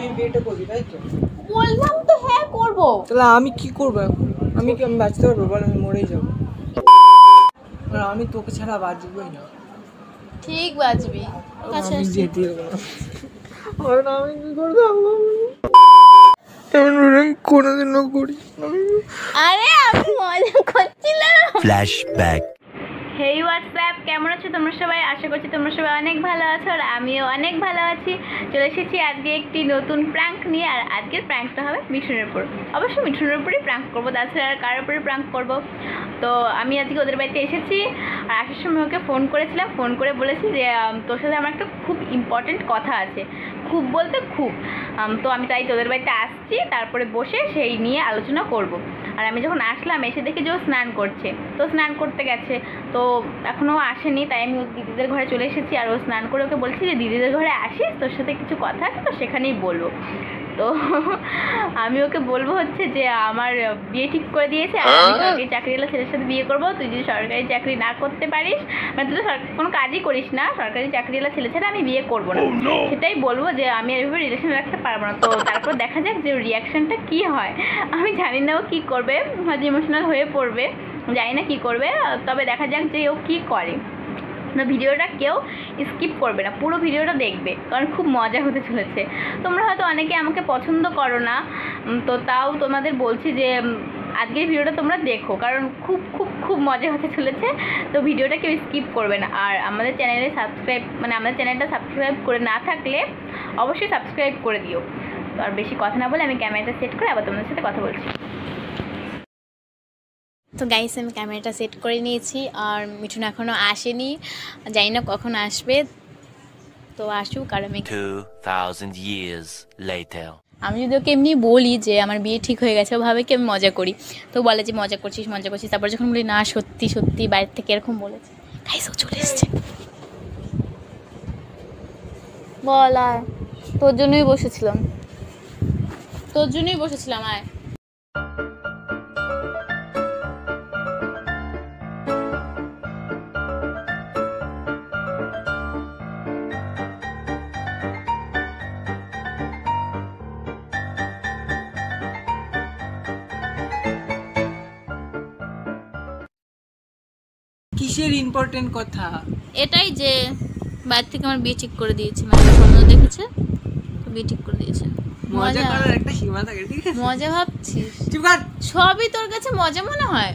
তুই বিয়েটা করবি তাই তো? বললাম তো হ্যাঁ করব। তাহলে আমি কি করবো এখন? আমি বাঁচতে পারবো বল? আমি মরেই যাবো। আর আমি তোকে ছাড়া বাঁচবই না। ঠিক বাজবি। আমি যেতে দেবো না। আর আমি কি করবো? এমন আমি কোনোদিনও করি। আরে আমি মজা করছিলাম। ফ্ল্যাশব্যাক। হেই হোয়াটসঅ্যাপ, কেমন আছো তোমরা সবাই? আশা করছি তোমরা সবাই অনেক ভালো আছো আর আমিও অনেক ভালো আছি। চলে এসেছি আজকে একটি নতুন প্র্যাঙ্ক নিয়ে। আর আজকের প্র্যাঙ্কটা হবে মিঠুনের উপর। অবশ্যই মিঠুনের উপরই প্র্যাঙ্ক করবো, তাছাড়া আর কারোর উপরে প্র্যাঙ্ক করবো। তো আমি আজকে ওদের বাড়িতে এসেছি আর আসার সময় ওকে ফোন করেছিলাম। ফোন করে বলেছি যে তোর সাথে আমার একটা খুব ইম্পর্টেন্ট কথা আছে। খুব বলতে খুব। তো আমি তাই তোদের বাড়িতে আসছি, তারপরে বসে সেই নিয়ে আলোচনা করব। আর আমি যখন আসলাম এসে দেখি যে ও স্নান করছে, তো স্নান করতে গেছে, তো এখনও আসেনি, তাই আমি দিদিদের ঘরে চলে এসেছি। আর ও স্নান করে ওকে বলছি যে দিদিদের ঘরে আসিস, তোর সাথে কিছু কথা আছে, তো সেখানেই বলবো। তো আমি ওকে বলবো হচ্ছে যে আমার বিয়ে ঠিক করে দিয়েছে আর আমি সরকারি চাকরিওয়ালা ছেলের সাথে বিয়ে করবো। তুই যদি সরকারি চাকরি না করতে পারিস, মানে তুই তো কোনো কাজই করিস না, সরকারি চাকরিওয়ালা ছেলে ছাড়া আমি বিয়ে করবো না, সেটাই বলবো যে আমি এভাবে রিলেশন রাখতে পারবো না। তো তারপর দেখা যাক যে রিয়াকশানটা কী হয়। আমি জানি না ও কী করবে, হয়তো ইমোশনাল হয়ে পড়বে, জানি না কী করবে, তবে দেখা যাক যে ও কী করে। না, ভিডিওটা কেউ স্কিপ করবে না, পুরো ভিডিওটা দেখবে, কারণ খুব মজা হতে চলেছে। তোমরা হয়তো অনেকে আমাকে পছন্দ করো না, তো তাও তোমাদের বলছি যে আজকের ভিডিওটা তোমরা দেখো, কারণ খুব খুব খুব মজা হতে চলেছে। তো ভিডিওটা কেউ স্কিপ করবে না। আর আমাদের চ্যানেলে আমাদের চ্যানেলটা সাবস্ক্রাইব করে না থাকলে অবশ্যই সাবস্ক্রাইব করে দিও। তো আর বেশি কথা না বলে আমি ক্যামেরাটা সেট করে আবার তোমাদের সাথে কথা বলছি। তো গাইস, আমি ক্যামেরাটা সেট করে নিয়েছি আর মিঠুন এখনও আসেনি, জানি না কখন আসবে। তো আসুক। আর আমি 2000 years later. আমি যদি ওকে এমনি বলি যে আমার বিয়ে ঠিক হয়ে গেছে, ও ভাবে কি আমি মজা করি, তো বলে যে মজা করছিস। তারপর যখন বলি না সত্যি সত্যি বাইরের থেকে এরকম বলেছে, গাইস ও চলে এসছে। বল, আয়, তোর জন্যই বসেছিলাম আয়। কিসের ইম্পর্টেন্ট কথা? এটাই যে বাইরে থেকে আমার বিয়ে ঠিক করে দিয়েছে, মানে স্বপ্ন দেখেছে, তো বিয়ে ঠিক করে দিয়েছে। মজা করার একটা সীমা থাকে, ঠিক আছে? মজা ভাবছিস? চুপ কর। সবই তোর কাছে মজা মনে হয়?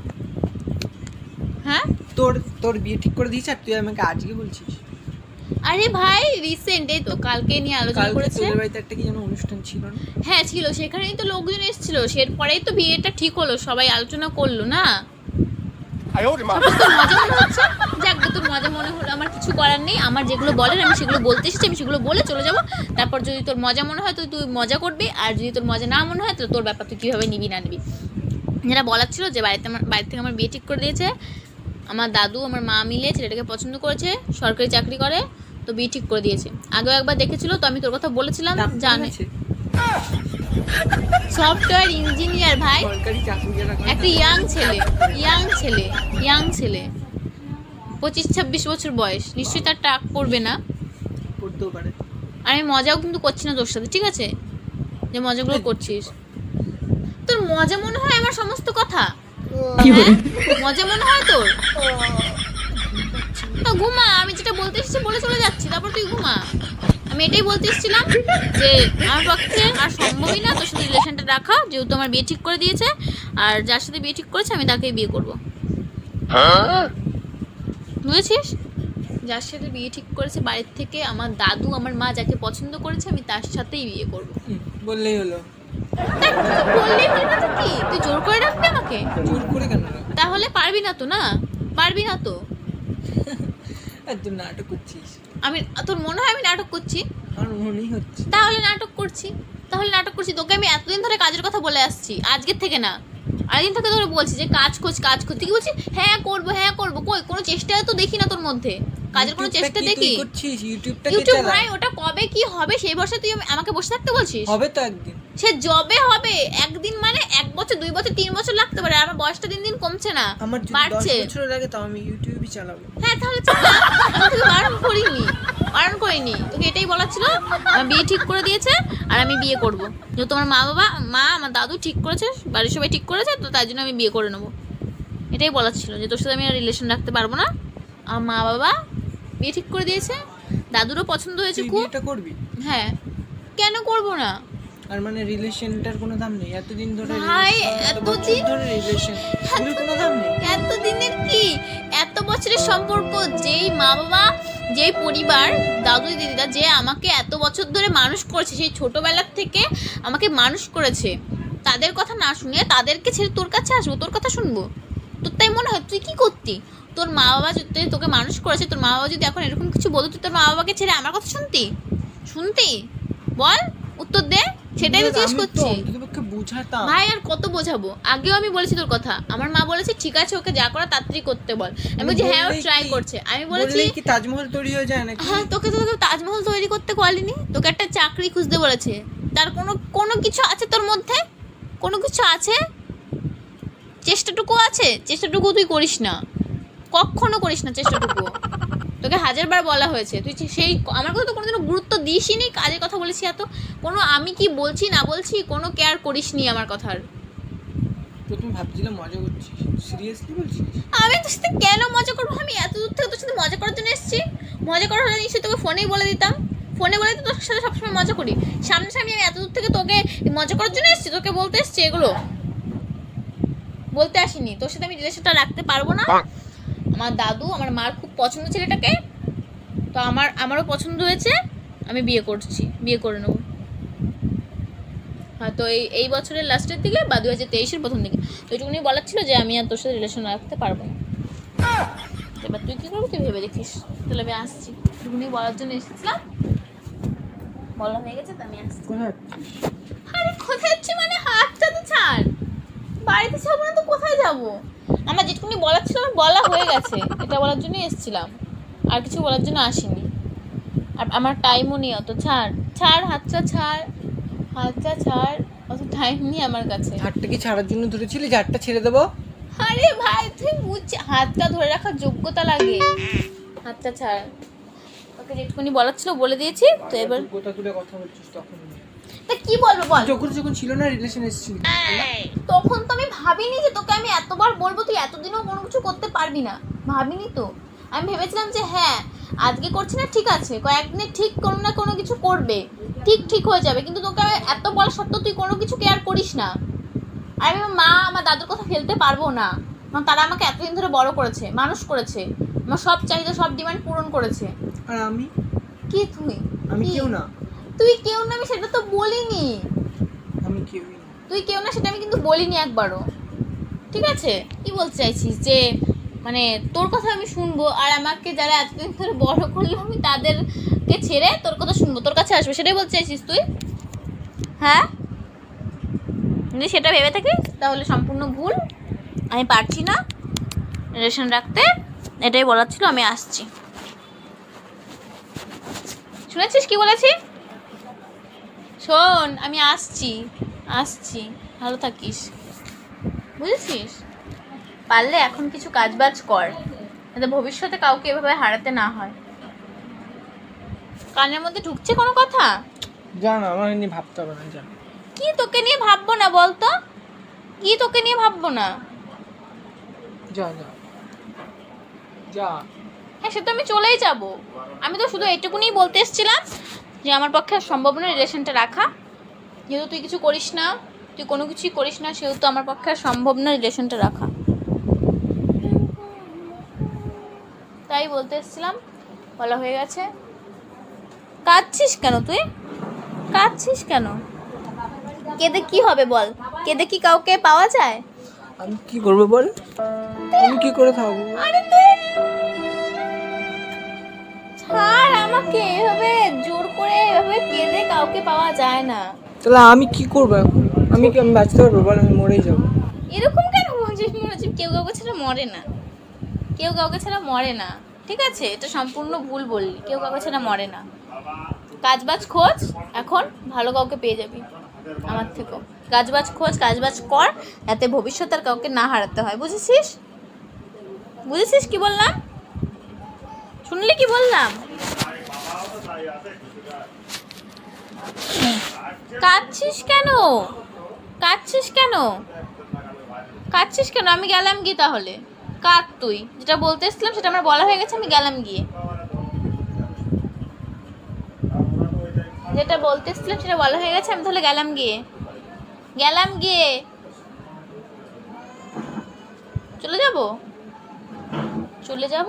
হ্যাঁ, তোর বিয়ে ঠিক করে দিয়েছে আর তুই আমাকে আজকে বলছিস? আরে ভাই রিসেন্ট, এই তো কালকে নিয়ে আলোচনা করেছে। তোদের বাড়িতে একটা কি যেন অনুষ্ঠান ছিল না? হ্যাঁ ছিল, সেখানেই তো লোকজন এসেছিল, সেরপরেই তো বিয়েটা ঠিক হলো, সবাই আলোচনা করলো না। তোর মজা মনে হচ্ছে? যাক, তোর মজা মনে হলো, আমার কিছু করার নেই। আমার যেগুলো বলেন আমি সেগুলো বলতে এসেছি, আমি সেগুলো বলে চলে যাবো। তারপর যদি তোর মজা মনে হয় তো তুই মজা করবি, আর যদি তোর মজা না মনে হয় তো তোর ব্যাপার, তুই কীভাবে নিবি না নিবি। যেটা বলার ছিল যে বাড়ি থেকে আমার বিয়ে ঠিক করে দিয়েছে, আমার দাদু আমার মা মিলে ছেলেটাকে পছন্দ করেছে, সরকারি চাকরি করে, তো বিয়ে ঠিক করে দিয়েছে। আগেও একবার দেখেছিল, তো আমি তোর কথা বলেছিলাম, জানে সফটওয়্যার ইঞ্জিনিয়ার ভাই, একটা ইয়াং ছেলে 25-26 বছর বয়স, নিশ্চয়ই তার টাক পড়বে না, পড়তেও পারে। আমি মজাও কিন্তু করছি না তোর সাথে, ঠিক আছে? যে মজাগুলো করছিস, তোর মজা মনে হয় আমার সমস্ত কথা? মজা মনে হয় তোর? তো ঘুমা, আমি যেটা বলতে এসেছি বলে চলে যাচ্ছি, তারপর তুই ঘুমা। আমি এটাই বলতে এসেছিলাম যে আমার পক্ষে আর সম্ভবই না তোর সাথে রিলেশনটা রাখা, যেহেতু আমার বিয়ে ঠিক করে দিয়েছে, আর যার সাথে বিয়ে ঠিক করেছে আমি তাকেই বিয়ে করবো, বুঝেছিস? যার সাথে বিয়ে ঠিক করেছে বাড়ির থেকে, আমার দাদু আমার মা যাকে পছন্দ করেছে, আমি তার সাথেই বিয়ে করবো। বললেই হলো। বললেই হলো না তো কি? তুই জোর করে রাখবি আমাকে? জোর করে কেন? তাহলে পারবি না তো? পারবি না তো? তুই নাটক করছিস। আমি, তোর মনে হয় আমি নাটক করছি? আমার মনেই হচ্ছে। তাহলে নাটক করছি। তোকে আমি এতদিন ধরে কাজের কথা বলে আসছি, আজকের থেকে না, আরেকদিন থেকে ধরে বলছি যে কাজ করছি, কি বলছিস? হ্যাঁ করবো, কই কোনো চেষ্টা তো দেখি না তোর মধ্যে, কাজের কোনো চেষ্টা দেখি? ইউটিউব ভাই, ওটা কবে কি হবে সেই বর্ষে তুই আমাকে বসে থাকতে বলছিস? হবে তো একদিন, সে জবে হবে। একদিন মানে 1 বছর 2 বছর 3 বছর লাগতে পারে, আমার বয়সটা দিন দিন কমছে না, বাড়ছে। 10 বছর লাগে, তো আমি ইউটিউবই চালাবো। হ্যাঁ তাহলে চালা, আমি তোকে বারণ করিনি, বারণ করিনি, তোকে এটাই বলার ছিল। আমার বিয়ে ঠিক করে দিয়েছে আর আমি বিয়ে করব। যেহেতু তোমার মা আমার দাদু ঠিক করেছে, বাড়ির সবাই ঠিক করেছে, তো তাই জন্য আমি বিয়ে করে নেবো। এটাই বলার ছিল যে তোর সাথে আমি আর রিলেশন রাখতে পারবো না। আর মা বাবা বিয়ে ঠিক করে দিয়েছে, দাদুরও পছন্দ হয়েছে খুব। এটা করবি? হ্যাঁ, কেন করব না? আর মানে রিলেশনটার কোনো দাম নেই? এতদিন ধরে ভাই, এতদিন ধরে রিলেশন, কোনো দাম নেই? এতদিনের কি, এত বছরের সম্পর্ক, যেই মা বাবা, যেই পরিবার, দাদু দিদিরা যে আমাকে এত বছর ধরে মানুষ করেছে, সেই ছোটবেলার থেকে আমাকে মানুষ করেছে, তাদের কথা না শুনে তাদেরকে ছেড়ে তোর কাছে আসবো, তোর কথা শুনবো? তোর তাই মনে হয়? তুই কি করতি? তোর মা বাবা যদি তোকে মানুষ করেছে, তোর মা বাবা যদি এখন এরকম কিছু বলতো, তুই তোর মা বাবাকে ছেড়ে আমার কথা শুনতি? বল, উত্তর দে। সেটাই তো জিজ্ঞেস করছি ভাই। আর কত বোঝাবো? আগেও আমি বলেছি তোর কথা, আমার মা বলেছে ঠিক আছে, ওকে যা করা তাড়াতাড়ি করতে বল। আমি বলছি হ্যাঁ, ও ট্রাই করছে। আমি বলেছি কি তাজমহল তৈরি হয়ে যায় নাকি? হ্যাঁ, তোকে তাজমহল তৈরি করতে বলিনি, তোকে একটা চাকরি খুঁজতে বলেছে। তার কোনো কিছু আছে তোর মধ্যে? কোনো কিছু আছে? চেষ্টাটুকু আছে? চেষ্টাটুকু তুই করিস না, কখনো করিস না চেষ্টাটুকু। তোকে হাজারবার বলা হয়েছে, তুই সেই আমার কথা তো কোনোদিনও গুরুত্ব দিসই নি। কাজের কথা বলেছি এত, কোনো আমি কি বলছি না বলছি কোনো কেয়ার করিস নি আমার কথার। প্রথম ভাবছিলাম মজা করছিস, সিরিয়াসলি বলছিস? আমি তোর সাথে কেন মজা করবো? আমি এত দূর থেকে তোর সাথে মজা করার জন্য এসেছি। মজা করার হলে নিশ্চয়ই তোকে ফোনেই বলে দিতাম। ফোনে বলে তোর সাথে সবসময় মজা করি, সামনাসামনি আমি এত দূর থেকে তোকে মজা করার জন্য এসেছি, তোকে বলতে এসেছি এগুলো, বলতে আসিনি। তোর সাথে আমি রিলেশনটা রাখতে পারবো না। আমার দাদু, আমার মার খুব পছন্দ ছেলেটাকে, তো আমারও পছন্দ হয়েছে, আমি বিয়ে করে নেবো। হ্যাঁ, তো এই বছরের লাস্টের দিকে বা 2023-এর প্রথম দিকে। তো এইটুকুনি বলার ছিল যে আমি আর তোর সাথে রিলেশন রাখতে পারবো না। এবার তুই কী করবি তুই ভেবে দেখিস। তাহলে আমি আসছি, এইটুকুনি বলার জন্য এসেছিলাম, বলা হয়ে গেছে, তো আমি আসছি। আরে কোথায় যাচ্ছি মানে? হাতটা তো ছাড়, বাড়িতে যাবো না তো কোথায় যাবো? আমার যেটুকুনি বলার ছিল আমার বলা হয়ে গেছে, এটা বলার জন্যই এসেছিলাম, আর কিছু বলার জন্য আসিনি। আর আমার টাইমও নেই অত। হাতটা ছাড়, অত টাইম নেই আমার কাছে। হাতটা কি ছাড়ার জন্য ধরেছিলি যে হাতটা ছেড়ে দেবো? আরে ভাই, তুই বুঝছিস হাতটা ধরে রাখার যোগ্যতা লাগে। হাতটা ছাড়, ওকে যেটুকুনি বলার ছিল বলে দিয়েছি। তো এবার গোটা তুলে কথা বলছিস তখন? তা কি বলবো বল? যখন ছিল না রিলেশন এসেছিল, তখন তো আমি ভাবিনি যে তোকে আমি এতবার বলবো তুই এতদিনও কোনো কিছু করতে পারবি না, ভাবিনি তো। আমি ভেবেছিলাম যে হ্যাঁ, আজকে করছি না ঠিক আছে, কয়েকদিনে ঠিক কোনো না কোনো কিছু করবে, ঠিক হয়ে যাবে। কিন্তু তোকে এত বলা সত্ত্বেও তুই কোনো কিছু কেয়ার করিস না। আর আমি আমার দাদুর কথা ফেলতে পারবো না, কারণ তারা আমাকে এতদিন ধরে বড় করেছে, মানুষ করেছে, আমার সব চাহিদা সব ডিমান্ড পূরণ করেছে। আর আমি কি আমি কেউ না? তুই কেউ না, আমি সেটা তো বলিনি। আমি কেউ না, তুই কেউ না সেটা আমি কিন্তু বলিনি একবারও। ঠিক আছে, কি বলতে চাইছিস যে মানে তোর কথা আমি শুনবো আর আমাকে যারা এতদিন ধরে বড় করলো আমি তাদেরকে ছেড়ে তোর কথা শুনবো, তোর কাছে আসবো, সেটাই বলতে চাইছিস তুই? হ্যাঁ, যদি সেটা ভেবে থাকিস তাহলে সম্পূর্ণ ভুল। আমি পারছি না রিলেশন রাখতে, এটাই বলার ছিল। আমি আসছি, শুনেছিস কি বলেছি? শোন, আমি আসছি, ভালো থাকিস, বুঝেছিস? পারলে এখন কিছু কাজবাজ কর, যাতে ভবিষ্যতে কাউকে এভাবে হারাতে না হয়। কানের মধ্যে ঢুকছে কোনো কথা? জানা আমার নিয়ে ভাবতে হবে না। যা। কি তোকে নিয়ে ভাববো না বলতো? কি তোকে নিয়ে ভাববো না? যা। হ্যাঁ, সে তো আমি চলেই যাব। আমি তো শুধু এইটুকুনি বলতে এসেছিলাম যে আমার পক্ষে আর সম্ভব না রিলেশনটা রাখা। যেহেতু তুই কিছু করিস না, তুই কোনো কিছুই করিস না, সেহেতু আমার পক্ষে আর সম্ভব না রিলেশনটা রাখা। তাই বলতে এসেছিলাম, বলা হয়ে গেছে। কাঁদছিস কেন তুই? কেঁদে কি হবে বল? কেঁদে কি কাউকে পাওয়া যায়? আমি কি করবো বল? আমি কি করে থাকবো? আরে তুই ছাড় আমাকে, এভাবে জোর করে এভাবে কেঁদে কাউকে পাওয়া যায় না। তাহলে আমি কি করবো এখন? আমি বাঁচতে পারবো বল? আমি মরেই যাবো। এরকম কেন বলছিস? কেউ কাউকে ছাড়া মরে না, ঠিক আছে? এটা সম্পূর্ণ ভুল বললি, কেউ কাউকে ছাড়া মরে না। কাজবাজ খোঁজ, এখন ভালো কাউকে পেয়ে যাবি আমার থেকেও। কাজবাজ কর, যাতে ভবিষ্যতে আর কাউকে না হারাতে হয়, বুঝেছিস কি বললাম? শুনলি কি বললাম? কাঁদছিস কেন? কাঁদছিস কেন? কাঁদছিস কেন? আমি গেলাম গিয়ে তাহলে। কাঁদ তুই, যেটা বলতে এসেছিলাম সেটা আমার বলা হয়ে গেছে, আমি গেলাম গিয়ে। যেটা বলতে এসেছিলাম সেটা বলা হয়ে গেছে, আমি তাহলে গেলাম গিয়ে। গেলাম গিয়ে। চলে যাব? চলে যাব?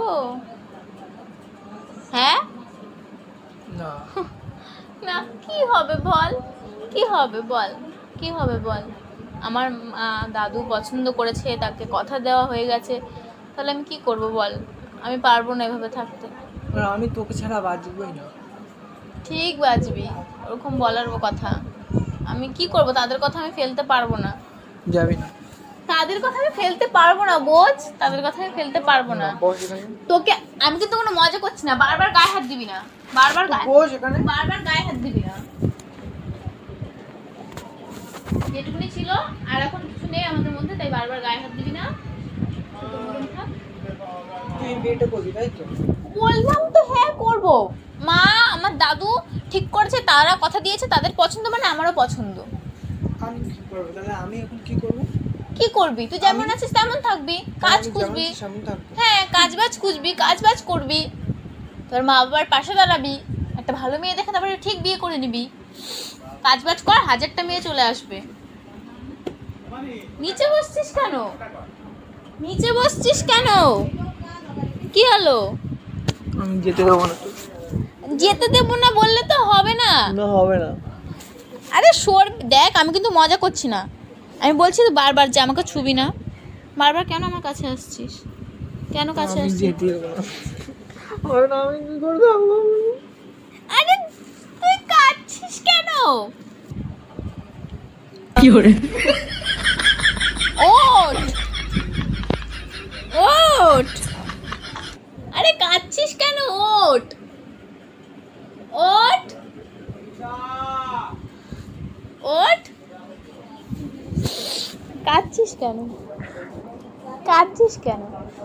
হ্যাঁ না না, কি হবে বল? কি হবে বল? কি হবে বল? আমার দাদু পছন্দ করেছে, তাকে কথা দেওয়া হয়ে গেছে, তাহলে আমি কি করব বল? আমি পারবো না এভাবে থাকতে। আর আমি তোকে ছাড়া বাঁচবই না। ঠিক বাজবি, ওরকম বলার কথা। আমি কি করব? তাদের কথা আমি ফেলতে পারবো না। যাবি না? তাদের কথা আমি ফেলতে পারবো না, বোঝ? তাদের কথা আমি ফেলতে পারবো না। বস এখানে। তোকে আমি কিন্তু কোনো মজা করছি না, বারবার গায়ে হাত দিবি না। বারবার বস এখানে। বারবার গায়ে হাত দিবি না। যেটুকুনি ছিল আর এখন কিছু নেই আমাদের মধ্যে, তাই বারবার গায়ে হাত দিবি না। তুই বিয়েটা করবি তাই তো? বললাম তো হ্যাঁ করব। মা আমার দাদু ঠিক করেছে, তারা কথা দিয়েছে, তাদের পছন্দ মানে আমারও পছন্দ। আমি কি করবো তাহলে? আমি এখন কি করবো? কি করবি? তুই যেমন আছিস তেমন থাকবি, কাজ খুঁজবি। হ্যাঁ, কাজবাজ খুঁজবি, কাজবাজ করবি, তোর মা বাবার পাশে দাঁড়াবি, একটা ভালো মেয়ে দেখে তারপরে ঠিক বিয়ে করে নিবি। কাজবাজ কর, 1000টা মেয়ে চলে আসবে। নিচে বসছিস কেন? নিচে বসছিস কেন? কি হলো? আমি যেতে দেবো না। যেতে দেবো না বললে তো হবে না। না হবে না। আরে সর, দেখ আমি কিন্তু মজা করছি না। আমি বলছি তো বারবার যে আমাকে ছুবি না। বারবার কেন আমার কাছে আসছিস? কেন কাছে আমি আসছিস? যেতে দেবো না। হবে না, আমি কি করবো? আরে তুই কাঁদছিস কেন? কি করে? ওঠ ওঠ। আরে কাঁদছিস কেন? ওঠ ওঠ ওঠ। কাঁদছিস কেন? কাঁদছিস কেন?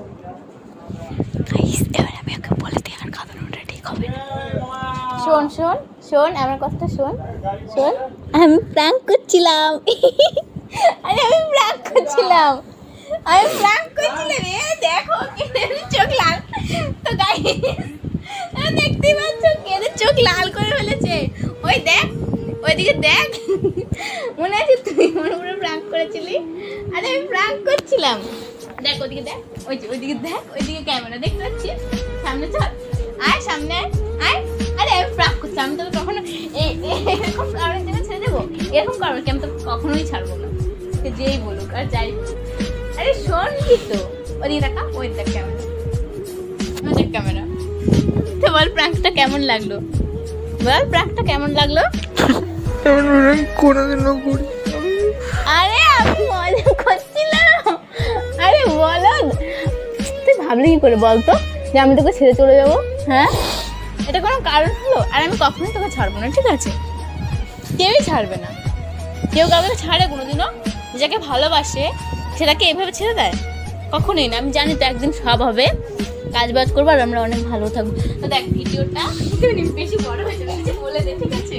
এবার আমি ওকে বলে দিই আর কাঁদানোটা ঠিক হবে না। শোন শোন শোন, আমার কথাটা শোন শোন। আমি প্র্যাঙ্ক করছিলাম। আরে আমি প্র্যাঙ্ক করছিলাম। আমি প্র্যাঙ্ক করছিলাম। দেখো কেঁদে চোখ লাল। তো গাইস দেখতেই পাচ্ছ কেঁদে চোখ লাল করে ফেলেছে। ওই দেখ, ওইদিকে দেখ। মনে আছে তুই আমার উপরে প্র্যাঙ্ক করেছিলি? আরে আমি প্র্যাঙ্ক করছিলাম। দেখ ওইদিকে দেখ, ওইদিকে দেখ, ওইদিকে ক্যামেরা দেখতে পাচ্ছিস? সামনে চল, আয় সামনে আয়। আরে আমি প্র্যাঙ্ক করছি, আমি তোকে কখনো এরকম কারণের জন্য ছেড়ে দেবো? এরকম কারণ আমি তো কখনোই ছাড়বো না, যেই বলুক আর যাই বলুক। আরে শোন কি তো, ওদিকে দেখা, ওই দেখ ক্যামেরা, ওই দেখ ক্যামেরা। তো বল প্র্যাঙ্কটা কেমন লাগলো? বল প্র্যাঙ্কটা কেমন লাগলো? কোনোদিনও করি। আরে আমি মজা করছিলাম। আরে বলো, তুই ভাবলি কি করে বলতো যে আমি তোকে ছেড়ে চলে যাবো? হ্যাঁ, এটা কোনো কারণ হলো? আর আমি কখনোই তোকে ছাড়বো না, ঠিক আছে? কেউই ছাড়বে না। কেউ কাউকে ছাড়ে কোনোদিনও? যাকে ভালোবাসে সেটাকে এভাবে ছেড়ে দেয়? কখনোই না। আমি জানি তো একদিন সব হবে, কাজ বাজ করবো আর আমরা অনেক ভালো থাকবো। তো দেখ ভিডিওটা বেশি বড় হয়ে যাবে, কিছু বলে দে, ঠিক আছে?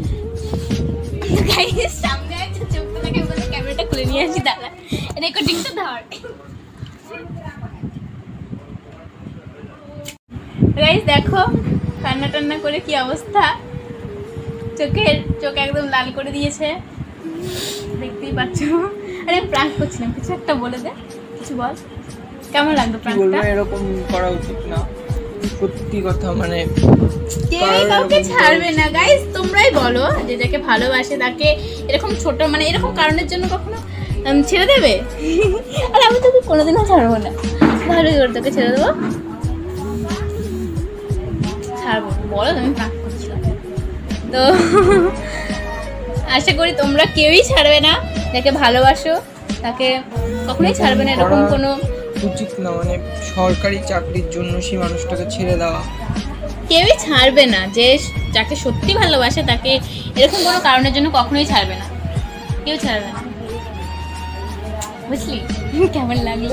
গাইস সামনে একটা চুপ করে ক্যামেরাটা খুলে নিয়ে আসি, দাঁড়া রেকর্ডিংটা ধর। গাইস দেখো কান্না টান্না করে কি অবস্থা, চোখ একদম লাল করে দিয়েছে, দেখতেই পাচ্ছ। আরে প্র্যাঙ্ক করছিলাম, কিছু একটা বলে দে, কিছু বল। কেমন লাগলো প্র্যাঙ্কটা? এরকম করা উচিত না, সত্যি কথা। মানে কেউই কাউকে ছাড়বে না গাইস, তোমরাই বলো যে যাকে ভালোবাসে তাকে এরকম ছোট মানে এরকম কারণের জন্য কখনো ছেড়ে দেবে? আর আমি তোকে কোনোদিনও ছাড়বো না, ভালো করে তোকে ছেড়ে দেবো? ছাড়বো বলো, তুমি প্র্যাঙ্ক করছিলাম। তো আশা করি তোমরা কেউই ছাড়বে না, যাকে ভালোবাসো তাকে কখনোই ছাড়বে না, এরকম কোনো উচিত না। মানে সরকারি চাকরির জন্য সেই মানুষটাকে ছেড়ে দেওয়া কেউই ছাড়বে না। যে যাকে সত্যি ভালোবাসে তাকে এরকম কোনো কারণের জন্য কখনোই ছাড়বে না, কেউ ছাড়বে না, বুঝলি? কেমন লাগলো?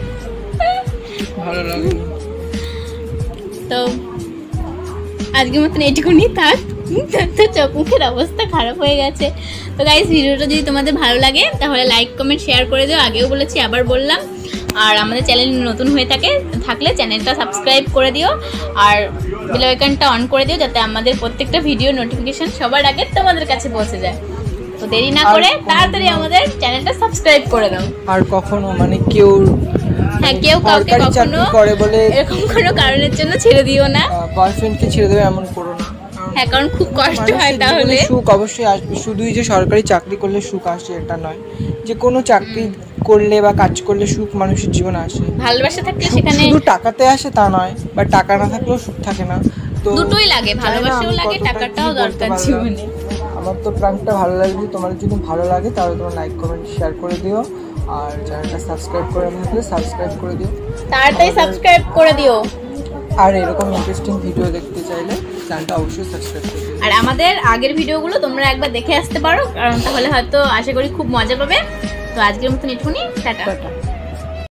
ভালো লাগলো। তো আজকের মতন এইটুকুনি থাক। তো চোখ মুখের অবস্থা খারাপ হয়ে গেছে। তো গাইস ভিডিওটা যদি তোমাদের ভালো লাগে তাহলে লাইক কমেন্ট শেয়ার করে দিও, আগেও বলেছি আবার বললাম। আর আমাদের চ্যানেল নতুন হয়ে থাকলে চ্যানেলটা সাবস্ক্রাইব করে দিও আর বেল আইকনটা অন করে দিও, যাতে আমাদের প্রত্যেকটা ভিডিও নোটিফিকেশন সবার আগে তোমাদের কাছে পৌঁছে যায়। তো দেরি না করে তাড়াতাড়ি আমাদের চ্যানেলটা সাবস্ক্রাইব করে দাও। আর কখনো মানে কেউ কাউকে কখনো করে বলে এরকম কোনো কারণের জন্য ছেড়ে দিও না, বয়ফ্রেন্ডকে ছেড়ে দেবে এমন করো না। হ্যাঁ, কারণ খুব কষ্ট হয় তাহলে। সুখ অবশ্যই আসবে, শুধুই যে সরকারি চাকরি করলে সুখ আসে এটা নয়, যে কোনো চাকরি করলে বা কাজ করলে সুখ মানুষের জীবনে আসে। ভালোবাসা থাকলে সেখানে শুধু টাকাতে আসে তা নয়, বা টাকা না থাকলেও সুখ থাকে না। তো দুটোই লাগে, ভালোবাসাও লাগে, টাকাটাও দরকার জীবনে। আমার তো প্র্যাঙ্কটা ভালো লাগবে, তোমাদের যদি ভালো লাগে তাহলে তোমার লাইক কমেন্ট শেয়ার করে দিও, আর চ্যানেলটা সাবস্ক্রাইব করে থাকলে সাবস্ক্রাইব করে দিও, তাড়াতাড়ি সাবস্ক্রাইব করে দিও। আর এরকম ইন্টারেস্টিং ভিডিও দেখতে চাইলে চ্যানেলটা অবশ্যই সাবস্ক্রাইব করে দিও। আর আমাদের আগের ভিডিওগুলো তোমরা একবার দেখে আসতে পারো, কারণ তাহলে হয়তো আশা করি খুব মজা পাবে। তো আজকের মতন এটুকুনি, টাটা।